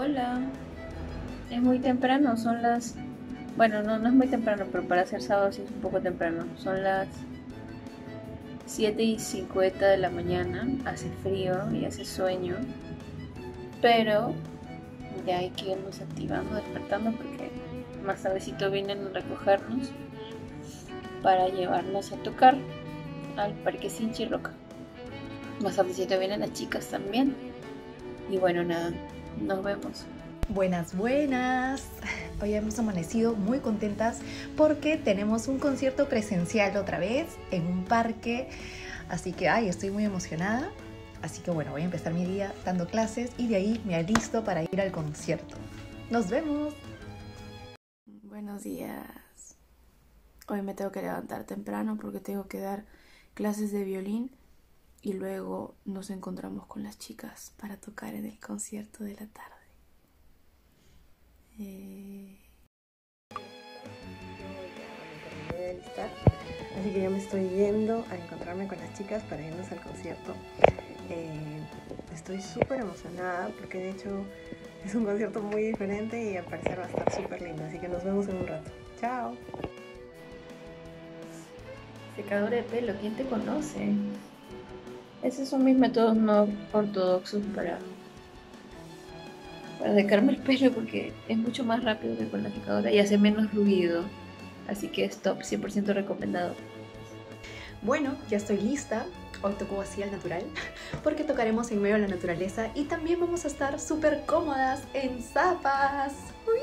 Hola, es muy temprano, son las... Bueno, no es muy temprano, pero para hacer sábado sí es un poco temprano. Son las 7:50 de la mañana, hace frío y hace sueño, pero ya hay que irnos activando, despertando, porque más tardecito vienen a recogernos para llevarnos a tocar al Parque Sinchi Roca. Más tardecito vienen las chicas también. Y bueno, nada, nos vemos. Buenas, buenas. Hoy hemos amanecido muy contentas porque tenemos un concierto presencial otra vez en un parque. Así que, estoy muy emocionada. Así que bueno, voy a empezar mi día dando clases y de ahí me alisto para ir al concierto. ¡Nos vemos! Buenos días. Hoy me tengo que levantar temprano porque tengo que dar clases de violín y luego nos encontramos con las chicas para tocar en el concierto de la tarde. Así que yo me estoy yendo a encontrarme con las chicas para irnos al concierto. Estoy súper emocionada porque de hecho es un concierto muy diferente y al parecer va a estar súper lindo, así que nos vemos en un rato. ¡Chao! Secador de pelo, ¿quién te conoce? Esos son mis métodos no ortodoxos para secarme el pelo, porque es mucho más rápido que con la secadora y hace menos ruido. Así que es top, 100% recomendado. Bueno, ya estoy lista. Hoy tocó así al natural porque tocaremos en medio de la naturaleza y también vamos a estar súper cómodas en zapas. ¡Uy!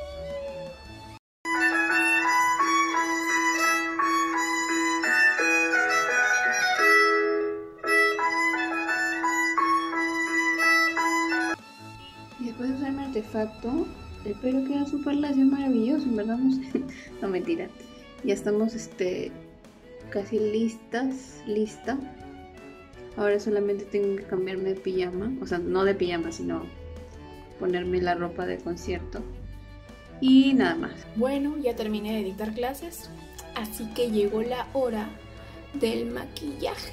Después de usar mi artefacto, el pelo queda súper lacio, es maravilloso, en verdad no sé. No, mentira. Ya estamos casi lista. Ahora solamente tengo que cambiarme de pijama, o sea, no de pijama, sino ponerme la ropa de concierto. Y nada más. Bueno, ya terminé de dictar clases, así que llegó la hora del maquillaje.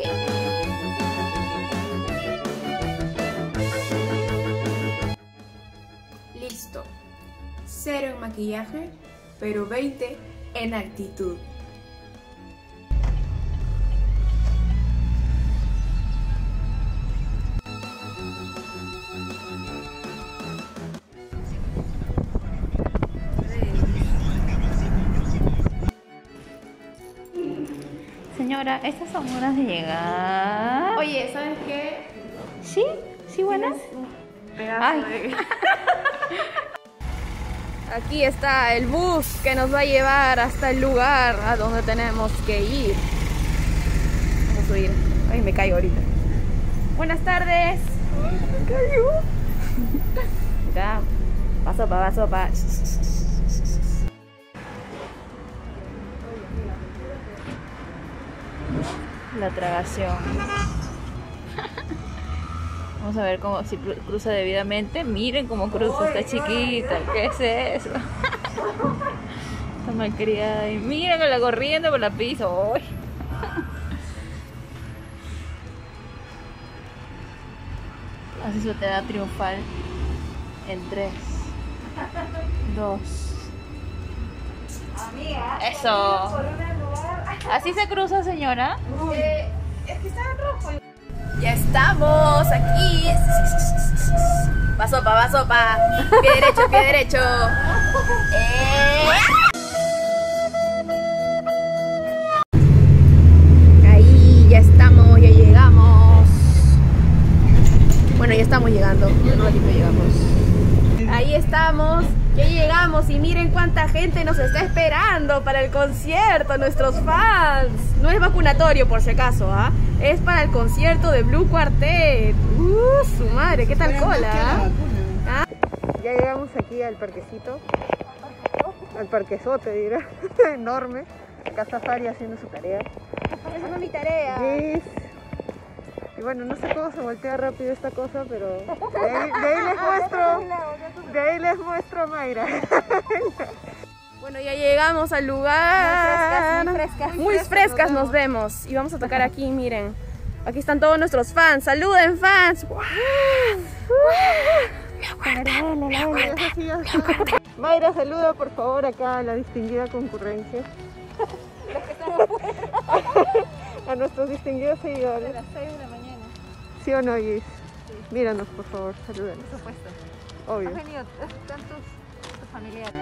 Listo. 0 en maquillaje, pero 20 en actitud. Señora, estas son horas de llegar. Oye, ¿sabes qué? ¿Sí? ¿Sí, buenas? Pedazo de... Aquí está el bus que nos va a llevar hasta el lugar a donde tenemos que ir. Vamos a subir. Ay, me caigo ahorita. Buenas tardes. Ay, me caigo. Ya, paso pa. La tragación. Vamos a ver cómo si cruza debidamente. Miren cómo cruza, está chiquita. ¿Qué es eso? Está malcriada. Y miren con la corriente por la pista. ¡Uy! Así se te da triunfal en 3, 2. Eso. Así se cruza, señora. Es que está en rojo. Ya estamos aquí. Va sopa. Pie derecho. Ahí ya estamos, ya llegamos. Bueno, ya estamos llegando. En un ratito llegamos. Ahí estamos. Ya llegamos y miren cuánta gente nos está esperando para el concierto, nuestros fans. No es vacunatorio por si acaso, es para el concierto de Blue Quartet. Su madre, ¿qué tal cola? Ya llegamos aquí al parquecito, al parquezote dirá, enorme. Acá está Fari haciendo su tarea. Haciendo mi tarea. Yes. Y bueno, no sé cómo se voltea rápido esta cosa, pero de ahí les muestro a Mayra. Bueno, ya llegamos al lugar. Muy frescas nos vemos. Y vamos a tocar aquí, miren. Aquí están todos nuestros fans. ¡Saluden, fans! Mayra, saluda por favor acá a la distinguida concurrencia. A nuestros distinguidos seguidores. A las 6 de la mañana. ¿Sí o no, Gis? Míranos, por favor, salúdanos. Por supuesto. Obvio. Has venido, están tus familiares.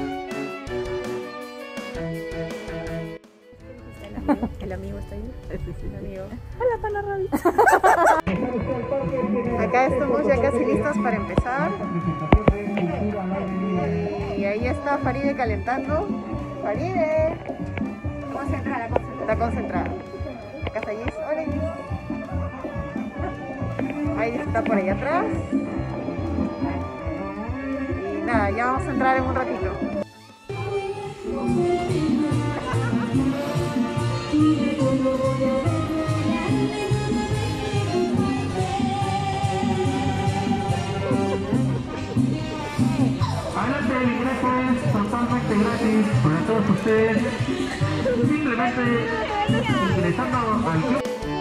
El amigo está ahí. Sí. El amigo. Hola, pana Rabbit. Acá estamos ya casi listos para empezar. Y ahí está Faride calentando. Faride. Concentrada. Está concentrada. Acá está Gis. Hola, Gis. Ahí está por ahí atrás. Y nada, ya vamos a entrar en un ratito. Adelante, el ingreso es totalmente gratis para todos ustedes. Simplemente ingresando al club.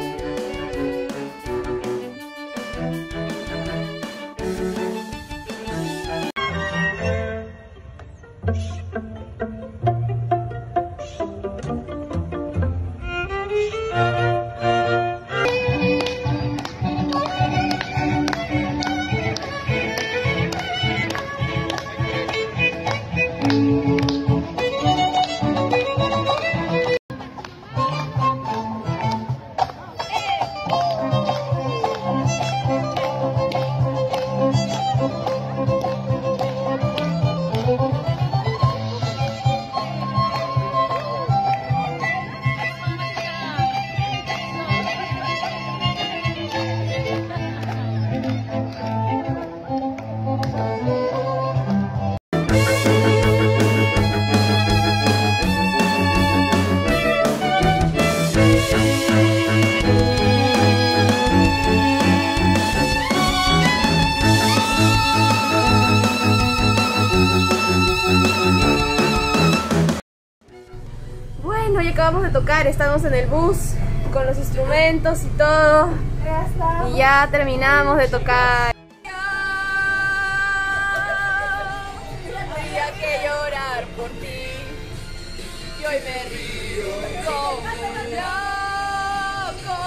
Bueno, ya acabamos de tocar, estamos en el bus con los instrumentos y todo. Y ya terminamos de tocar. Había que llorar por ti y hoy me río como un loco.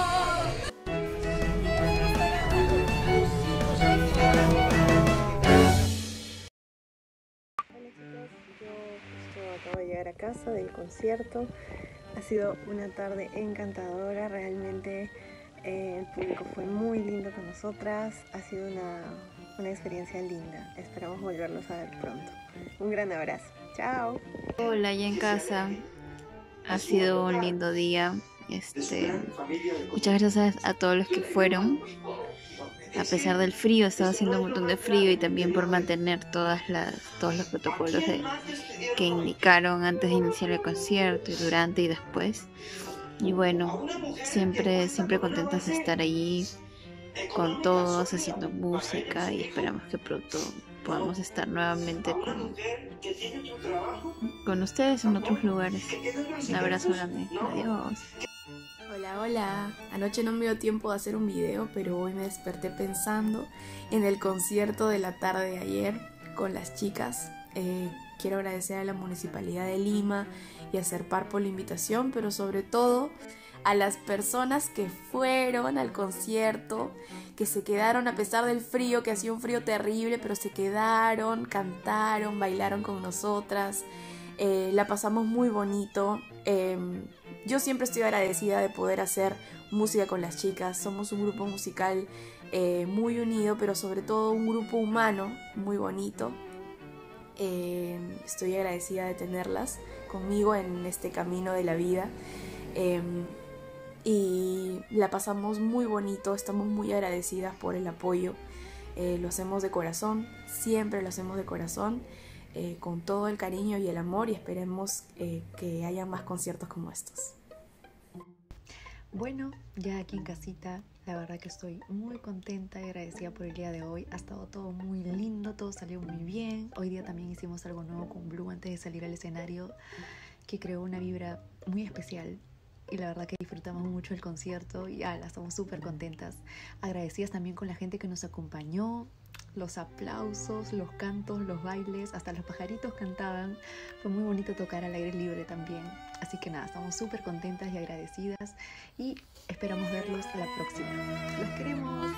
Yo acabo de llegar a casa del concierto. Ha sido una tarde encantadora, realmente el público fue muy lindo con nosotras. Ha sido una experiencia linda. Esperamos volvernos a ver pronto. Un gran abrazo. Chao. Hola, ya en casa. Ha sido un lindo día. Muchas gracias a todos los que fueron. A pesar del frío, estaba haciendo un montón de frío y también por mantener todos los protocolos que indicaron antes de iniciar el concierto y durante y después. Y bueno, siempre contentas de estar allí con todos haciendo música y esperamos que pronto podamos estar nuevamente con ustedes en otros lugares. Un abrazo grande. Adiós. Hola, anoche no me dio tiempo de hacer un video, pero hoy me desperté pensando en el concierto de la tarde de ayer con las chicas. Quiero agradecer a la Municipalidad de Lima y a Serpar por la invitación, pero sobre todo a las personas que fueron al concierto, que se quedaron a pesar del frío, que hacía un frío terrible, pero se quedaron, cantaron, bailaron con nosotras. La pasamos muy bonito. Yo siempre estoy agradecida de poder hacer música con las chicas. Somos un grupo musical muy unido, pero sobre todo un grupo humano muy bonito. Estoy agradecida de tenerlas conmigo en este camino de la vida. Y la pasamos muy bonito, estamos muy agradecidas por el apoyo. Lo hacemos de corazón, siempre lo hacemos de corazón. Con todo el cariño y el amor, y esperemos que haya más conciertos como estos. Bueno, ya aquí en casita, la verdad que estoy muy contenta y agradecida por el día de hoy. Ha estado todo muy lindo, todo salió muy bien. Hoy día también hicimos algo nuevo con Blue antes de salir al escenario, que creó una vibra muy especial. y la verdad que disfrutamos mucho el concierto y estamos súper contentas, agradecidas también con la gente que nos acompañó, los aplausos, los cantos, los bailes, hasta los pajaritos cantaban. Fue muy bonito tocar al aire libre también, así que nada, estamos súper contentas y agradecidas y esperamos verlos la próxima. ¡Los queremos!